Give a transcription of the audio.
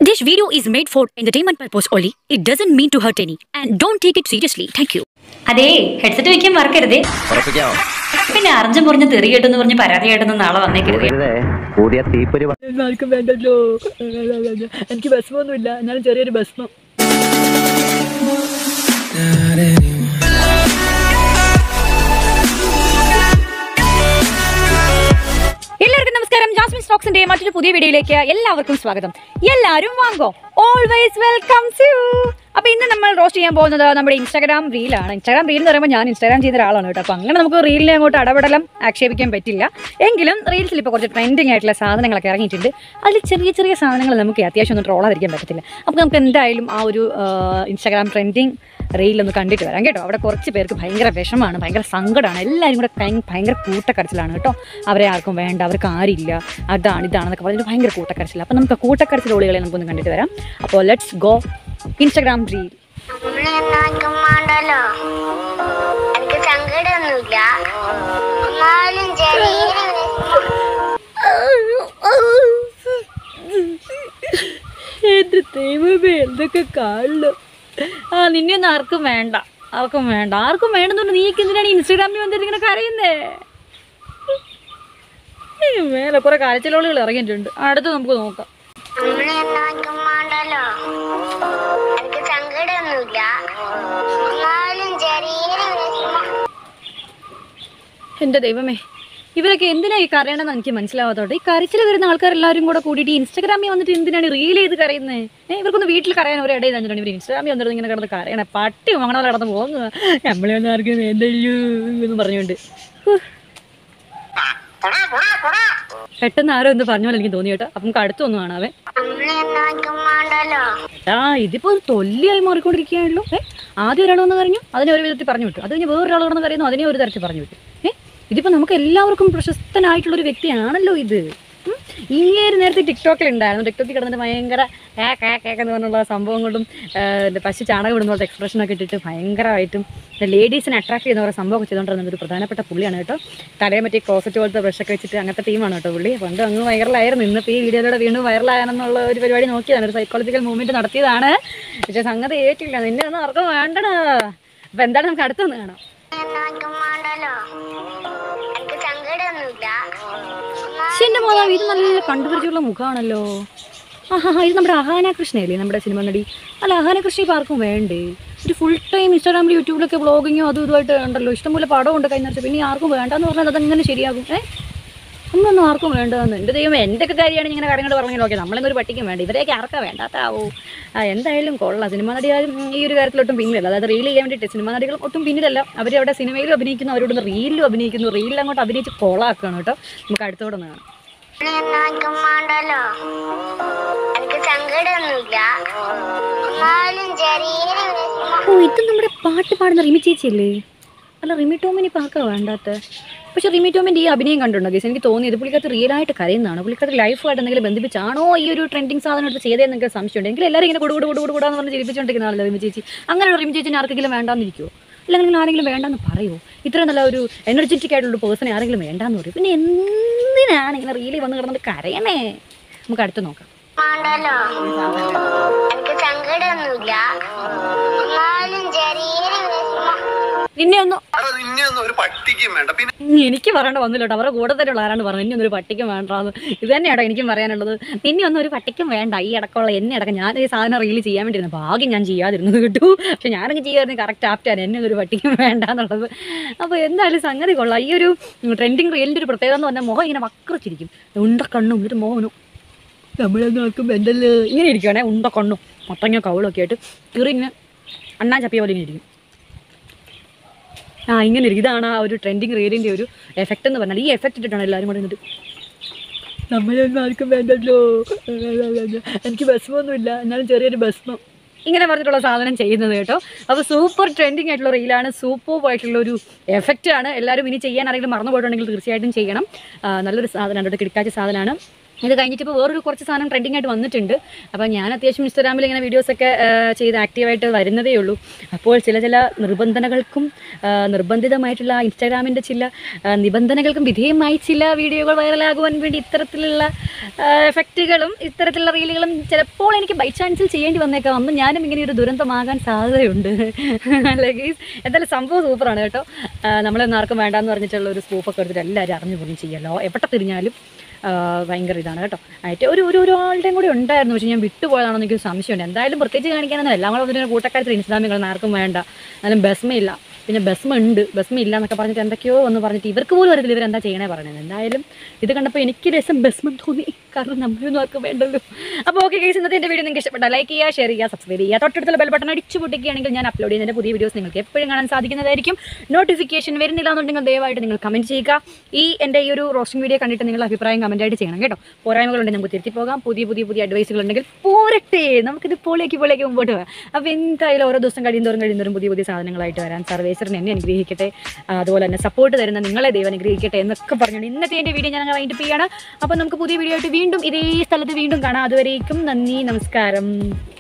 This video is made for entertainment purpose only. It doesn't mean to hurt any. And don't take it seriously. Thank you. അതെ headset വെക്കാൻ മറക്കരുതേ. പിന്നെ അർജുൻ പറഞ്ഞ് തെറി കേട്ടെന്ന് പറഞ്ഞ് പരാതി കേട്ടെന്ന് നാളെ വന്നേക്കരുത്. വേണ്ടല്ലോ, എനിക്ക് ഭസ്മൊന്നുമില്ല, എന്നാലും ചെറിയൊരു ഭസ്മം. എല്ലാവർക്കും നമസ്കാരം. ജാസ്മിൻ സ്റ്റോക്സിന്റെ മറ്റൊരു പുതിയ വീഡിയോയിലേക്ക് എല്ലാവർക്കും സ്വാഗതം. എല്ലാവരും വാങ്ങോ, ഓൾവേസ് വെൽക്കംസ് യു. അപ്പൊ ഇന്ന് നമ്മൾ റോസ്റ്റ് ചെയ്യാൻ പോകുന്നത് നമ്മുടെ ഇൻസ്റ്റാഗ്രാം റീലാണ്. ഇൻസ്റ്റാഗ്രാം റീൽ എന്ന് പറയുമ്പോൾ ഞാൻ ഇൻസ്റ്റാഗ്രാം ചെയ്യുന്ന ഒരാളാണ് കേട്ടോ. അപ്പോൾ അങ്ങനെ നമുക്ക് റീലിനെ അങ്ങോട്ട് ഇടപെടലം ആക്ഷേപിക്കാൻ പറ്റില്ല. എങ്കിലും റീൽസിൽ ഇപ്പോൾ കുറച്ച് ട്രെൻഡിങ് ആയിട്ടുള്ള സാധനങ്ങളൊക്കെ ഇറങ്ങിയിട്ടുണ്ട്. അതിൽ ചെറിയ ചെറിയ സാധനങ്ങൾ നമുക്ക് അത്യാവശ്യം ഒന്നും ട്രോളാതിരിക്കാൻ പറ്റത്തില്ല. അപ്പോൾ നമുക്ക് എന്തായാലും ആ ഒരു ഇൻസ്റ്റാഗ്രാം ട്രെൻഡിങ് റീലൊന്ന് കണ്ടിട്ട് വരാം കേട്ടോ. അവിടെ കുറച്ച് പേർക്ക് ഭയങ്കര വിഷമാണ്, ഭയങ്കര സങ്കടമാണ്, എല്ലാവരും കൂടെ ഭയങ്കര കൂട്ടക്കരച്ചിലാണ് കേട്ടോ. അവരെ ആർക്കും വേണ്ട, അവർക്ക് ആരില്ല, ഇതാണെന്നൊക്കെ പറഞ്ഞിട്ട് ഭയങ്കര കൂട്ടക്കരച്ചില്ല. അപ്പോൾ നമുക്ക് കൂട്ടക്കരച്ചിൽ റോളുകളെ നമുക്കൊന്ന് കണ്ടിട്ട് വരാം. അപ്പോൾ ലെറ്റ്സ് ഗോ ഇൻസ്റ്റാഗ്രാം റീൽ. എന്റെ ദൈവമേ, എന്തൊക്കെ കാണുള്ളൂ. നിന്നെയൊന്നും ആർക്കും വേണ്ട, ആർക്കും വേണ്ടെന്നുണ്ട്. നീക്ക് എന്തിനാണ് ഇൻസ്റ്റാഗ്രാമിൽ വന്നിട്ട് ഇങ്ങനെ കരയുന്നേ? മേലെ കുറെ കരച്ചിലോളുകൾ ഇറങ്ങിയിട്ടുണ്ട്. അടുത്ത് നമുക്ക് നോക്കാം. എന്റെ ദൈവമേ, ഇവരൊക്കെ എന്തിനാ ഈ കരയണമെന്ന് എനിക്ക് മനസ്സിലാവാത്തോട്ടെ. ഈ കരച്ചിൽ വരുന്ന ആൾക്കാരെല്ലാവരും കൂടെ കൂടിയിട്ട് ഇൻസ്റ്റാഗ്രാമിൽ വന്നിട്ട് എന്തിനാണ് റീൽ ചെയ്ത് കരയുന്നത്? ഇവർക്കൊന്ന് വീട്ടിൽ കരയാൻ ഒരു ഇടയിൽ തന്നിട്ടുണ്ട്. ഇവർ ഇൻസ്റ്റാഗ്രാമിൽ വന്നിട്ട് ഇങ്ങനെ കിടന്ന് കരയണേ. പട്ടി അങ്ങനെ കിടന്ന് പോകുന്നു. നമ്മളെ ഒന്നും ആർക്കും വേണ്ടല്ലോ എന്ന് പറഞ്ഞുകൊണ്ട് പെട്ടെന്ന് ആരോ എന്ത് പറഞ്ഞ പോലെ എനിക്ക് തോന്നി കേട്ടോ. അപ്പം നമുക്ക് അടുത്തൊന്നും കാണാവേ. ഇതിപ്പോ തൊല്ലിയായി മാറിക്കൊണ്ടിരിക്കുകയാണല്ലോ. ആദ്യം ഒരാളൊന്ന് പറഞ്ഞു, അതിനെ ഒരു വിധത്തിൽ പറഞ്ഞു വിട്ടു. അത് കഴിഞ്ഞ് വേറൊരാൾ കിടന്ന് കരയുന്നു, അതിനെ ഒരു തരത്തിൽ പറഞ്ഞു വിട്ടു. ഇതിപ്പോ നമുക്ക് എല്ലാവർക്കും പ്രശസ്തനായിട്ടുള്ളൊരു വ്യക്തിയാണല്ലോ ഇത്. ഇങ്ങനെ നേരത്തെ ടിക്ടോക്കിൽ ഉണ്ടായിരുന്നു. ടിക്ടോക്കിൽ കിടന്നിട്ട് ഭയങ്കര കേക്കെന്ന് പറഞ്ഞുള്ള സംഭവം കൊണ്ടും പശു ചാണകം ഇടുന്ന പോലത്തെ എക്സ്പ്രഷനൊക്കെ ഇട്ടിട്ട് ഭയങ്കരമായിട്ടും ലേഡീസിനെ അട്രാക്ട് ചെയ്യുന്ന ഓരോ സംഭവമൊക്കെ ചെയ്തുകൊണ്ടിരുന്നത് ഒരു പ്രധാനപ്പെട്ട പുള്ളിയാണ് കേട്ടോ. തലയെ മറ്റേ ക്ലോസറ്റ് പോലത്തെ ബ്രഷൊക്കെ വെച്ചിട്ട് അങ്ങനത്തെ ടീമാണ് കേട്ടോ പുള്ളി. പണ്ട് അങ്ങ് വൈറലായിരുന്നു. ഇന്നിപ്പോൾ ഈ വീഡിയോയിലൂടെ വീണ്ടും വൈറലായെന്നുള്ള ഒരു പരിപാടി നോക്കിയതാണ്, ഒരു സൈക്കോളജിക്കൽ മൂവ്മെൻറ്റ് നടത്തിയതാണ്. പക്ഷേ സംഗതി ഏറ്റില്ല. നിന്നെ ഒന്നും ആർക്കും വേണ്ടടാ. അപ്പോൾ എന്താണ് നമുക്ക് അടുത്തൊന്ന് കാണാം. എന്റെ മോതാവ്, ഇത് നല്ല കണ്ടുപിടിച്ചുള്ള മുഖമാണല്ലോ. ഇത് നമ്മുടെ അഹാന കൃഷ്ണയല്ലേ, നമ്മുടെ സിനിമ നടി. അല്ല, അഹാന കൃഷ്ണ ഇപ്പോൾ ആർക്കും വേണ്ടേ? ഒരു ഫുൾ ടൈം ഇൻസ്റ്റാഗ്രാമിൽ യൂട്യൂബിലൊക്കെ വ്ളോഗിങ്ങോ അതും ഇതുമായിട്ട് ഉണ്ടല്ലോ. ഇഷ്ടംപോലെ പടമുണ്ട് കഴിഞ്ഞ വർഷം. പിന്നെ ആർക്കും വേണ്ടെന്ന് പറഞ്ഞാൽ അതെങ്ങനെ ശരിയാകും? ഒന്നൊന്നും ആർക്കും വേണ്ടതെന്ന്. എൻ്റെ ദൈവം, എൻ്റെ ഒക്കെ കാര്യമാണ് ഇങ്ങനെ കാര്യങ്ങൾ പറഞ്ഞു നോക്കിയത്. നമ്മളെന്നൊരു പട്ടിക്കും വേണ്ട, ഇവരെയൊക്കെ ആർക്കാ വേണ്ടാത്താവോ? എന്തായാലും കൊള്ളാം. സിനിമ നടിയാലും ഈ ഒരു കാര്യത്തിലൊട്ടും പിന്നിലല്ല. അതായത് റീൽ ചെയ്യാൻ വേണ്ടിയിട്ട് സിനിമ നടികൾ ഒട്ടും പിന്നിലല്ല. അവരവിടെ സിനിമയിലും അഭിനയിക്കുന്നു, അവരോട് റീലിലും അഭിനയിക്കുന്നു. റീലിൽ അങ്ങോട്ട് അഭിനയിച്ച് കൊളാക്കുകയാണ് കേട്ടോ. നമുക്ക് അടുത്തോടെ ഒന്ന് കാണാം. ഇത് നമ്മുടെ പാട്ട് പാടുന്ന റിമി ചേച്ചിയല്ലേ? അല്ല, റിമി ടോമിന് ഇപ്പോൾ ആർക്കാ വേണ്ടാത്ത? പക്ഷേ റിമി ടോമിൻ്റെ ഈ അഭിനയം കണ്ടുണ്ടോ ഗൈസ്? എനിക്ക് തോന്നിയത് പുള്ളിക്കകത്ത് റിയലായിട്ട് കരയുന്നതാണ്. പുള്ളിക്കകത്ത് ലൈഫായിട്ട് എന്തെങ്കിലും ബന്ധിപ്പിച്ചാണോ ഈ ഒരു ട്രെൻഡിങ് സാധനം എടുത്ത് ചെയ്തതെന്നൊക്കെ സംശയമുണ്ട്. എങ്കിലും എല്ലാവരും ഇങ്ങനെ കൊടുകൂടാന്ന് പറഞ്ഞ് ചിരിപ്പിച്ചുകൊണ്ടിരിക്കുന്ന ആളല്ലേ റിമി ചേച്ചി. അങ്ങനെയുള്ള റിമി ചേച്ചിനെ ആർക്കെങ്കിലും വേണ്ടാന്നിരിക്കുമോ? അല്ലെങ്കിൽ ആരെങ്കിലും വേണ്ടാന്ന് പറയുമോ? ഇത്രയും നല്ല ഒരു എനർജറ്റിക് ആയിട്ടുള്ള പേഴ്സണെ ആരെങ്കിലും വേണ്ടാന്ന് പറയും. പിന്നെ എന്തിനാണ് ഇങ്ങനെ റീലിൽ വന്ന് കിടന്നിട്ട് കരയണേ? നമുക്ക് അടുത്ത് നോക്കാം. എനിക്ക് പറയേണ്ട വന്നില്ല കേട്ടോ. അവരുടെ കൂടെ തന്നെയുള്ള ആരാണ് പറഞ്ഞത് ഇനി ഒന്നൊരു പട്ടിക്കും വേണ്ടാന്ന്. ഇത് തന്നെയാണോ എനിക്കും പറയാനുള്ളത്. നിന്നെ ഒന്നും ഒരു പട്ടിക്കും വേണ്ട. ഈ അടക്കമുള്ള എന്നെ അടക്കം ഞാൻ ഈ സാധനം റീൽ ചെയ്യാൻ വേണ്ടിയിരുന്നു. ഭാഗ്യം ഞാൻ ചെയ്യാതിരുന്നത് കിട്ടൂ. പക്ഷെ ഞാനങ്ങ് ചെയ്യാതിരുന്നത് കറക്റ്റ് ആപ്റ്റാണ്. എന്നെ ഒരു പട്ടിക്കും വേണ്ട എന്നുള്ളത്. അപ്പോൾ എന്തായാലും സംഗതി കൊള്ളാം. ഈ ഒരു ട്രെൻഡിങ് റീലിൻ്റെ ഒരു പ്രത്യേകത എന്ന് പറഞ്ഞാൽ മുഖം ഇങ്ങനെ വക്രച്ചിരിക്കും. ഉണ്ടക്കണ്ണും എന്നിട്ട് മോഹനും നമ്മളൊന്നും ആർക്കും വേണ്ടല്ലോ ഇങ്ങനെ ഇരിക്കുവാണേ. ഉണ്ടക്കണ്ണും മൊത്തങ്ങ കവളൊക്കെ ആയിട്ട് കീറി ഇങ്ങനെ അണ്ണാൻ ചപ്പിയ പോലെ ഇങ്ങനെ ഇരിക്കും. ഇങ്ങനെ ഇരിക്കും. ഇതാണ് ആ ഒരു ട്രെൻഡിങ് റീലിൻ്റെ ഒരു എഫക്റ്റ് എന്ന് പറഞ്ഞാൽ. ഈ എഫക്റ്റ് ഇട്ടിട്ടാണ് എല്ലാവരും കൂടെ നിന്നിട്ട് നമ്മളൊന്നും ആർക്കും വേണ്ടല്ലോ, എനിക്ക് ഭസ്മൊന്നുമില്ല, എന്നാലും ചെറിയൊരു ഭസ്മം ഇങ്ങനെ പറഞ്ഞിട്ടുള്ള സാധനം ചെയ്യുന്നത് കേട്ടോ. അപ്പോൾ സൂപ്പർ ട്രെൻഡിങ് ആയിട്ടുള്ള റീലാണ്, സൂപ്പർ ആയിട്ടുള്ള ഒരു എഫക്റ്റാണ്. എല്ലാവരും ഇനി ചെയ്യാൻ ആരെങ്കിലും മറന്നു പോയിട്ടുണ്ടെങ്കിൽ തീർച്ചയായിട്ടും ചെയ്യണം. നല്ലൊരു സാധനമാണ് കേട്ടോ, കിടക്കാച്ച സാധനമാണ്. ഇത് കഴിഞ്ഞിട്ട് ഇപ്പോൾ വേറൊരു കുറച്ച് സാധനം ട്രെൻഡിങ് ആയിട്ട് വന്നിട്ടുണ്ട്. അപ്പോൾ ഞാൻ അത്യാവശ്യം ഇൻസ്റ്റാഗ്രാമിൽ ഇങ്ങനെ വീഡിയോസൊക്കെ ചെയ്ത് ആക്റ്റീവായിട്ട് വരുന്നതേ ഉള്ളൂ. അപ്പോൾ ചില നിബന്ധനകൾക്കും നിർബന്ധിതമായിട്ടുള്ള ഇൻസ്റ്റാഗ്രാമിൻ്റെ ചില നിബന്ധനകൾക്കും വിധേയമായി ചില വീഡിയോകൾ വൈറലാകുവാൻ വേണ്ടി ഇത്തരത്തിലുള്ള എഫക്റ്റുകളും ഇത്തരത്തിലുള്ള റീലുകളും ചിലപ്പോൾ എനിക്ക് ബൈ ചാൻസിൽ ചെയ്യേണ്ടി വന്നേക്കാം. അന്ന് ഞാനും ഇങ്ങനെ ഒരു ദുരന്തമാകാൻ സാധ്യതയുണ്ട്. അല്ലെങ്കിൽ എന്തായാലും സംഭവം സൂപ്പറാണ് കേട്ടോ. നമ്മളൊന്നും ആർക്കും വേണ്ടാന്ന് പറഞ്ഞിട്ടുള്ള ഒരു സ്കൂപ്പൊക്കെ എടുത്തിട്ട് എല്ലാവരും അറിഞ്ഞു പോലും ചെയ്യാമല്ലോ, എവിടെ തിരിഞ്ഞാലും ഭയങ്കര ഇതാണ് കേട്ടോ. ആയിട്ട് ഒരാളുടെയും കൂടി ഉണ്ടായിരുന്നു, പക്ഷേ ഞാൻ വിട്ടുപോയതാണോ എനിക്ക് സംശയമുണ്ട്. എന്തായാലും പ്രത്യേകിച്ച് കാണിക്കാനൊന്നും എല്ലാം കൂടെ ഒരു കൂട്ടക്കാരത്തിൽ ഇൻസ്റ്റാഗ്രാമികളൊന്നും ആർക്കും വേണ്ട. എന്നാലും ബസ്മയില്ല, പിന്നെ ബസ്മ ഇല്ല എന്നൊക്കെ പറഞ്ഞിട്ട് എന്തൊക്കെയോ എന്ന് പറഞ്ഞിട്ട് ഇവർക്ക് പോലും അറിയില്ല ഇവരെന്താ ചെയ്യണേ പറയുന്നത്. എന്തായാലും ഇത് കണ്ടപ്പോൾ എനിക്ക് രസം ബസ്മം തോന്നി, കാരണം നമ്മളൊന്നും ആർക്കും വേണ്ടല്ലോ. അപ്പോൾ ഓക്കെ ഗൈസ്, ഇന്നത്തെ എൻ്റെ വീഡിയോ നിങ്ങൾക്ക് ഇഷ്ടപ്പെട്ടാൽ ലൈക്ക് ചെയ്യുക, ഷെയർ ചെയ്യുക, സബ്സ്ക്രൈബ് ചെയ്യുക, തൊട്ടടുത്തുള്ള ബെൽ ബട്ടൺ അടിച്ചു പൊട്ടിക്കുകയാണെങ്കിൽ ഞാൻ അപ്ലോഡ് ചെയ്യുന്നതിൻ്റെ പുതിയ വീഡിയോസ് നിങ്ങൾക്ക് എപ്പോഴും കാണാൻ സാധിക്കുന്നതായിരിക്കും. നോട്ടിഫിക്കേഷൻ വരുന്നില്ല എന്നുണ്ടെങ്കിൽ ദയവായിട്ട് നിങ്ങൾ കമൻറ്റ് ചെയ്യുക. എൻ്റെ ഈ ഒരു റോസ്റ്റിംഗ് വീഡിയോ കണ്ടിട്ട് നിങ്ങളുടെ അഭിപ്രായം കമൻറ്റായിട്ട് ചെയ്യണം കേട്ടോ. പോരായ്മകളുണ്ടെങ്കിൽ നമുക്ക് തിരുത്തി പോകാം. പുതിയ അഡ്വൈസുകൾ ഉണ്ടെങ്കിൽ പോരട്ടെ, നമുക്കിത് പോലേക്ക് മുമ്പോട്ട് പോകാം. അപ്പോൾ എന്തായാലും ഓരോ ദിവസം കഴിയുന്നവരും പുതിയ സാധനങ്ങളായിട്ട് വരാൻ സർവേശ്വരൻ എന്നെ അനുഗ്രഹിക്കട്ടെ, അതുപോലെ തന്നെ സപ്പോർട്ട് തരുന്ന നിങ്ങളെ ദൈവം അനുഗ്രഹിക്കട്ടെ എന്നൊക്കെ പറഞ്ഞുകൊണ്ട് ഇന്നത്തെ എൻ്റെ വീഡിയോ ഞാൻ വൈൻഡപ്പ് ചെയ്യാണ്. അപ്പോൾ നമുക്ക് പുതിയ വീഡിയോ ആയിട്ട് വീണ്ടും ഇതേ സ്ഥലത്ത് വീണ്ടും കാണാം. അതുവരേക്കും നന്ദി, നമസ്കാരം.